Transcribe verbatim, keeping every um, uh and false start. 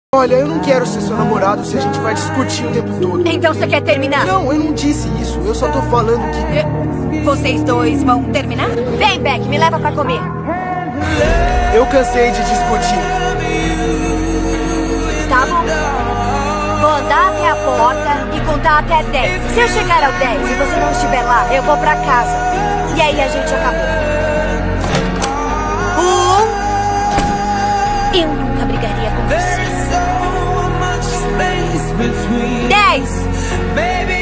Olha, eu não quero ser seu namorado se a gente vai discutir o tempo todo. Então você quer terminar? Não, eu não disse isso. Eu só tô falando que... Vocês dois vão terminar? Vem, Beck, me leva pra comer. Eu cansei de discutir. Tá bom. Vou andar até a porta e contar até dez. Se eu chegar ao dez e você não estiver lá, eu vou pra casa. E aí a gente acabou. Um... Eu nunca brigaria com você. Dez!